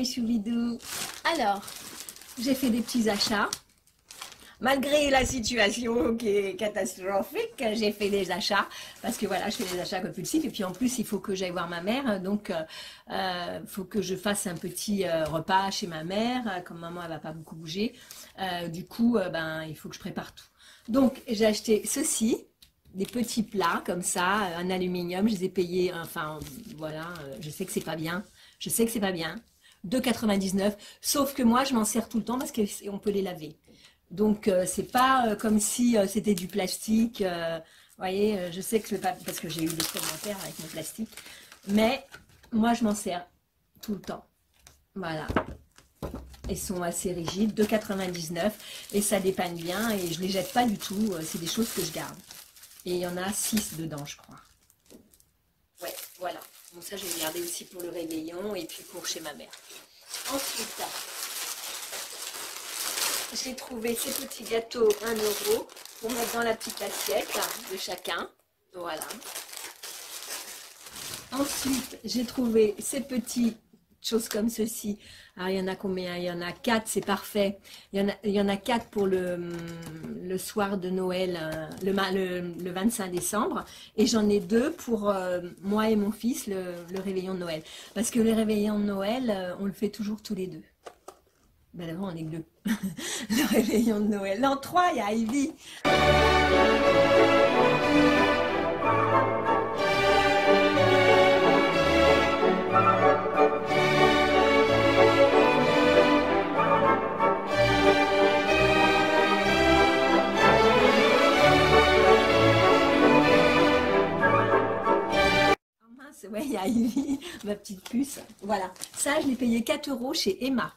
mes choubidous. Alors, j'ai fait des petits achats. Malgré la situation qui est catastrophique, j'ai fait des achats. Parce que voilà, je fais des achats compulsifs. Et puis en plus, il faut que j'aille voir ma mère. Donc, faut que je fasse un petit repas chez ma mère. Comme maman, elle va pas beaucoup bouger. Du coup, ben, il faut que je prépare tout. Donc, j'ai acheté ceci. Des petits plats comme ça, en aluminium, je les ai payés, enfin voilà, je sais que c'est pas bien, je sais que c'est pas bien, 2,99, sauf que moi je m'en sers tout le temps parce qu'on peut les laver. Donc c'est pas comme si c'était du plastique, vous voyez, je sais que c'est pas, parce que j'ai eu des commentaires avec mon plastique, mais moi je m'en sers tout le temps, voilà. Ils sont assez rigides, 2,99 et ça dépanne bien et je les jette pas du tout, c'est des choses que je garde. Et il y en a 6 dedans, je crois. Ouais, voilà. Bon, ça, je vais garder aussi pour le réveillon et puis pour chez ma mère. Ensuite, j'ai trouvé ces petits gâteaux 1 € pour mettre dans la petite assiette de chacun. Voilà. Ensuite, j'ai trouvé ces petites choses comme ceci. Alors, il y en a combien? Il y en a 4, c'est parfait. Il y en a 4 pour le soir de Noël, le 25 décembre. Et j'en ai 2 pour moi et mon fils, le réveillon de Noël. Parce que le réveillon de Noël, on le fait toujours tous les deux. Ben d'abord, on est que 2. Le réveillon de Noël. Non, 3, il y a Ivy. Ouais, il y a Ivy, ma petite puce. Voilà, ça je l'ai payé 4 € chez Emma.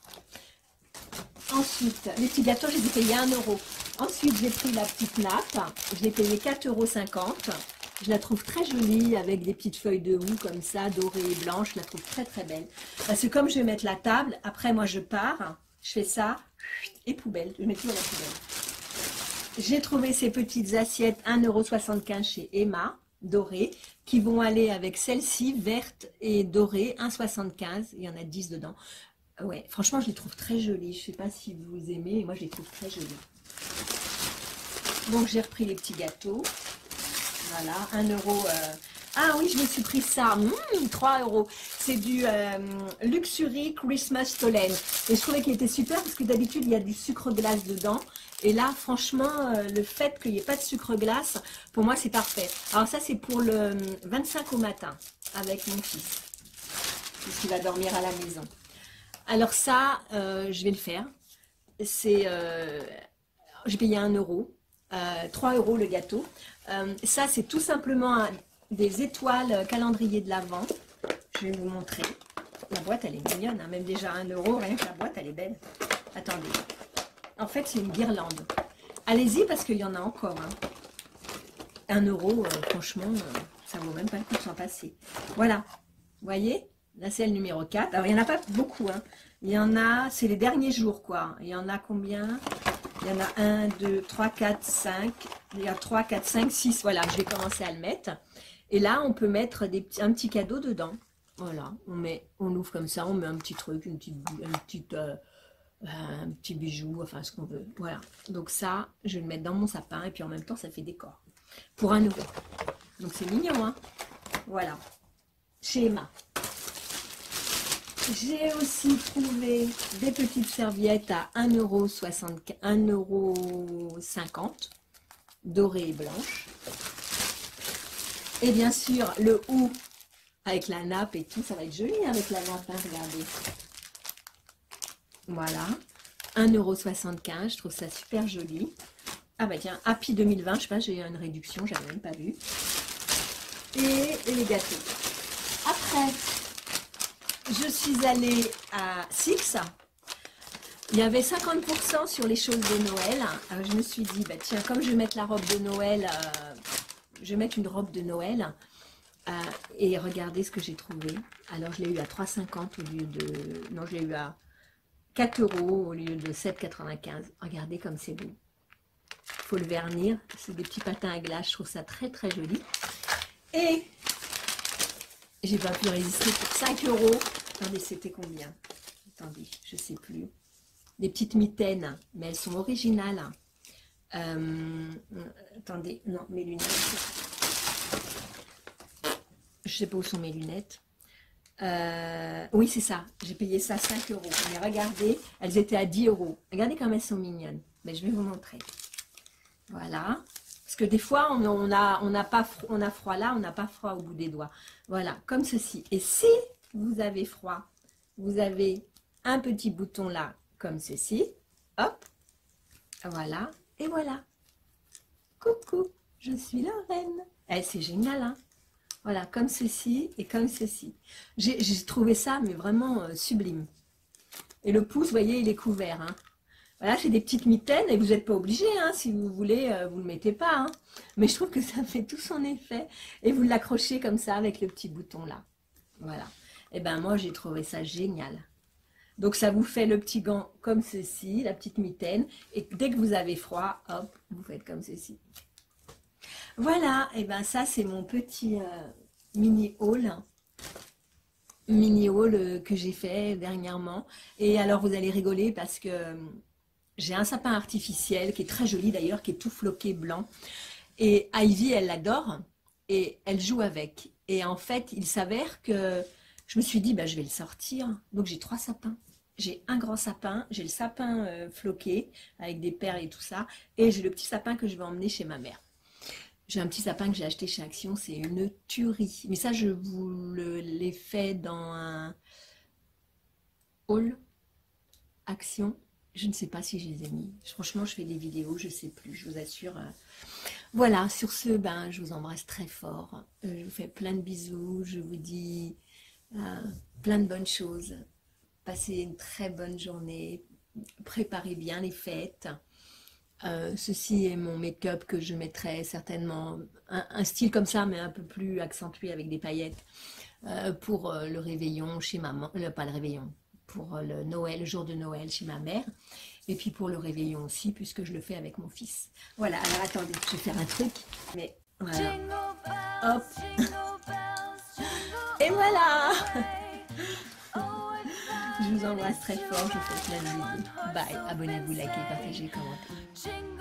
Ensuite, les petits gâteaux, je les ai payés 1 €. Ensuite, j'ai pris la petite nappe, je l'ai payé 4,50 €. Je la trouve très jolie avec des petites feuilles de houx comme ça, dorées et blanches. Je la trouve très très belle. Parce que comme je vais mettre la table, après moi je pars, je fais ça et poubelle. Je mets tout dans la poubelle. J'ai trouvé ces petites assiettes 1,75 € chez Emma, dorées, qui vont aller avec celle-ci, verte et dorée, 1,75 €. Il y en a 10 dedans. Ouais, franchement, je les trouve très jolies. Je ne sais pas si vous aimez, mais moi, je les trouve très jolies. Donc, j'ai repris les petits gâteaux. Voilà, 1 €. Ah oui, je me suis pris ça. 3 €. C'est du Luxury Christmas Stollen. Et je trouvais qu'il était super parce que d'habitude, il y a du sucre glace dedans. Et là, franchement, le fait qu'il n'y ait pas de sucre glace, pour moi, c'est parfait. Alors ça, c'est pour le 25 au matin, avec mon fils, puisqu'il va dormir à la maison. Alors ça, je vais le faire. C'est, j'ai payé 1 €, 3 € le gâteau. Ça, c'est tout simplement des étoiles calendrier de l'Avent. Je vais vous montrer. La boîte, elle est mignonne, hein, même déjà 1 €, rien que la boîte, elle est belle. Attendez. En fait, c'est une guirlande. Allez-y parce qu'il y en a encore. Hein. 1 €, franchement, ça vaut même pas le coup de s'en passer. Voilà. Vous voyez? Là, c'est le numéro 4. Alors, il n'y en a pas beaucoup. Hein. Il y en a, c'est les derniers jours, quoi. Il y en a combien? Il y en a 1, 2, 3, 4, 5. Il y a 3, 4, 5, 6. Voilà, je vais commencer à le mettre. Et là, on peut mettre un petit cadeau dedans. Voilà, on ouvre comme ça, on met un petit truc, un petit bijou, enfin ce qu'on veut. Voilà, donc ça, je vais le mettre dans mon sapin et puis en même temps, ça fait décor. Pour 1 €. Donc c'est mignon, hein. Voilà, chez Emma. J'ai aussi trouvé des petites serviettes à 1,50 €, dorées et blanches. Et bien sûr, le houx avec la nappe et tout, ça va être joli avec la nappe, hein, regardez. Voilà, 1,75 €, je trouve ça super joli. Ah bah tiens, Happy 2020, je sais pas, j'ai eu une réduction, j'avais même pas vu. Et les gâteaux. Après, je suis allée à Six. Il y avait 50% sur les choses de Noël. Alors je me suis dit, bah tiens, comme je vais mettre la robe de Noël, je vais mettre une robe de Noël. Et regardez ce que j'ai trouvé. Alors je l'ai eu à 3,50 € au lieu de... Non, je l'ai eu à 4 € au lieu de 7,95 €. Regardez comme c'est beau. Il faut le vernir. C'est des petits patins à glace. Je trouve ça très très joli. Et j'ai pas pu résister pour 5 €. Attendez, c'était combien? attendez, je sais plus. Des petites mitaines, mais elles sont originales. Attendez, non, mes lunettes. Je sais pas où sont mes lunettes. Oui, c'est ça. J'ai payé ça 5 euros. Mais regardez, elles étaient à 10 euros. Regardez comme elles sont mignonnes. Mais je vais vous montrer. Voilà. Parce que des fois, on a froid là, on n'a pas froid au bout des doigts. Voilà, comme ceci. Et si vous avez froid, vous avez un petit bouton là, comme ceci. Hop. Voilà. Et voilà. Coucou, je suis la reine. Eh, c'est génial, hein? Voilà, comme ceci et comme ceci. J'ai trouvé ça, mais vraiment sublime. Et le pouce, vous voyez, il est couvert. Hein. Voilà, j'ai des petites mitaines et vous n'êtes pas obligé, hein, si vous voulez, vous ne le mettez pas. Hein. Mais je trouve que ça fait tout son effet. Et vous l'accrochez comme ça avec le petit bouton là. Voilà. Et ben moi, j'ai trouvé ça génial. Donc ça vous fait le petit gant comme ceci, la petite mitaine. Et dès que vous avez froid, hop, vous faites comme ceci. Voilà, et ben ça c'est mon petit mini haul. Que j'ai fait dernièrement. Et alors vous allez rigoler parce que j'ai un sapin artificiel qui est très joli d'ailleurs, qui est tout floqué blanc. Et Ivy, elle l'adore et elle joue avec. Et en fait, il s'avère que je me suis dit, bah, je vais le sortir. Donc j'ai 3 sapins. J'ai un grand sapin, j'ai le sapin floqué avec des perles et tout ça. Et j'ai le petit sapin que je vais emmener chez ma mère. J'ai un petit sapin que j'ai acheté chez Action, c'est une tuerie. Mais ça, je vous l'ai fait dans un haul Action. Je ne sais pas si je les ai mis. Franchement, je fais des vidéos, je ne sais plus, je vous assure. Voilà, sur ce, ben, je vous embrasse très fort. Je vous fais plein de bisous. Je vous dis plein de bonnes choses. Passez une très bonne journée. Préparez bien les fêtes. Ceci est mon make-up que je mettrai certainement, un style comme ça, mais un peu plus accentué avec des paillettes, pour le réveillon chez maman, pas le réveillon, pour le Noël, le jour de Noël chez ma mère, et puis pour le réveillon aussi, puisque je le fais avec mon fils. Voilà, alors attendez, je vais faire un truc, mais voilà, hop, et voilà. Je vous embrasse très fort, je vous fais plein de bisous. Bye, abonnez-vous, likez, partagez, commentez.